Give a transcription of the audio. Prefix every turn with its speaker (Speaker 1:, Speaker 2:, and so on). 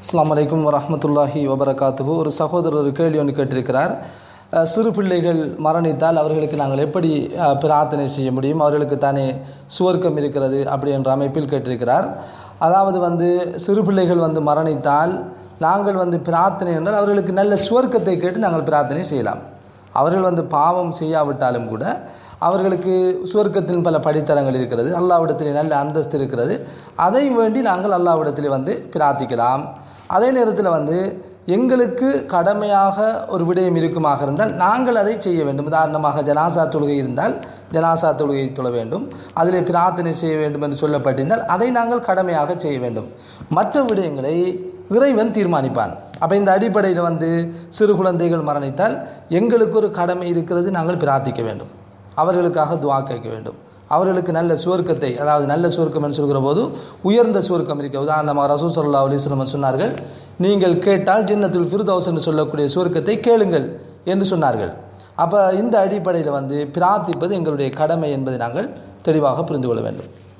Speaker 1: அஸ்ஸலாமு அலைக்கும் வரஹ்மத்துல்லாஹி வபரகாத்துஹு. ஒரு சகோதரர் கேள்வி ஒன்று கேட்டிருக்கிறார். சிறு பிள்ளைகள் மரணித்தால் அவர்களுக்கு நாங்கள் எப்படி பிரார்த்தனை செய்ய முடியும், அவர்களுக்கு தானே சுவர்க்கம் இருக்கிறது அப்படி என்ற அமைப்பில் கேட்டிருக்கிறார். அதாவது சிறு பிள்ளைகள் மரணித்தால் நாங்கள் பிரார்த்தனை என்றால் அவர்களுக்கு நல்ல சுவர்க்கத்தை கேட்டு நாங்கள் பிரார்த்தனை செய்யலாம். அவர்கள் பாவம் செய்யாவிட்டாலும் கூட அவர்களுக்கு சுவர்க்கத்தின் பல படித்தரங்கள் இருக்கிறது, அல்லாஹ்விடத்திலே நல்ல அந்தஸ்து இருக்கிறது. அதை வேண்டி நாங்கள் அல்லாஹ்விடத்திலே பிரார்த்திக்கலாம். அதே நேரத்தில் எங்களுக்கு கடமையாக ஒரு விடயம் இருக்குமாக இருந்தால் நாங்கள் அதை செய்ய வேண்டும். உதாரணமாக ஜனாசா தொழுகை இருந்தால் ஜனாசா தொழுகை தொழ வேண்டும், அதிலே பிரார்த்தனை செய்ய வேண்டும் என்று சொல்லப்பட்டிருந்தால் அதை நாங்கள் கடமையாக செய்ய வேண்டும். மற்ற விடயங்களை இறைவன் தீர்மானிப்பான். அப்போ இந்த அடிப்படையில் சிறு குழந்தைகள் மரணித்தால் எங்களுக்கு ஒரு கடமை இருக்கிறது, நாங்கள் பிரார்த்திக்க வேண்டும், அவர்களுக்காக துஆ கேட்க வேண்டும். அவர்களுக்கு நல்ல சுவர்க்கத்தை, அதாவது நல்ல சுவர்க்கம் என்று சொல்கிற போது உயர்ந்த சுவர்க்கம் இருக்க, உதாரணமாக ரசூல் ஸல்லல்லாஹு அலைஹி வஸல்லம் சொன்னார்கள், நீங்கள் கேட்டால் ஜன்னத்துல் ஃபிர்தௌஸ் என்று சொல்லக்கூடிய சுவர்க்கத்தை கேளுங்கள் என்று சொன்னார்கள். அப்போ இந்த அடிப்படையில் பிரார்த்திப்பது எங்களுடைய கடமை என்பதை நாங்கள் தெளிவாக புரிந்து கொள்ள வேண்டும்.